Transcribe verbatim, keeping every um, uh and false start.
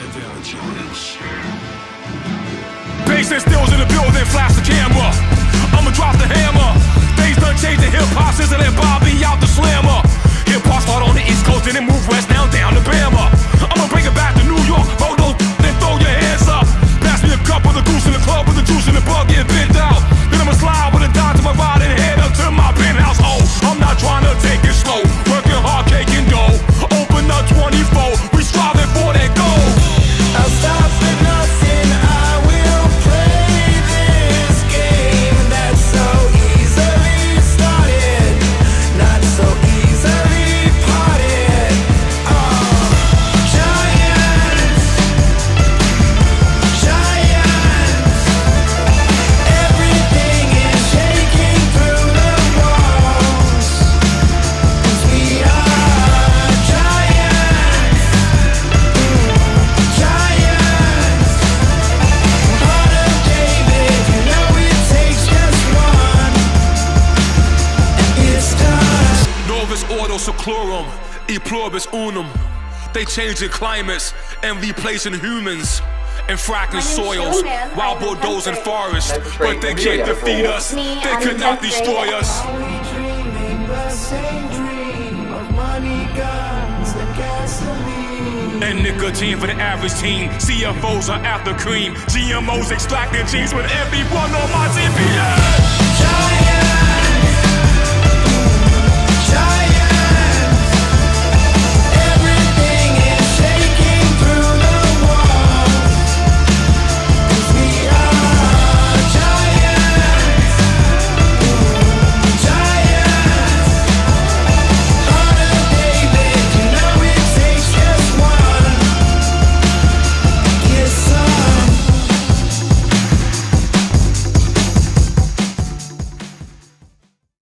Bass and Steelz in the building, flash the camera. I'ma drop the hammer. Things done changed, the hip-hop sizzle and Bobby out the slammer. Hip-hop start on the East Coast and then move west down down to Bama. I'ma bring it back to New York, roll those then throw your hands up. Pass me a cup with a goose in the club with the juice in the bug getting bent out. Then I'ma slide with a dime to my ride and head up to my penthouse. Oh, I'm not trying to take it slow, working hard, caking dough. Open up twenty-four, we striving for that goal. I'll stop at nothing, I will play this game that's so easily started, not so easily parted. Oh, giants, giants, everything is shaking through the walls, 'cause we are giants, giants. Heart of David, you know it takes just one, and it's done. Novus ordo seclorum, e pluribus unum. They changing climates and replacing humans and fracking soils while bulldozing forests. But they can't defeat us, they could not destroy us. Are we dreaming the same dream of money, guns, and gasoline? And nicotine for the average team. C F Os are after cream. G M Os extracting genes with everyone on my T P S. Giants.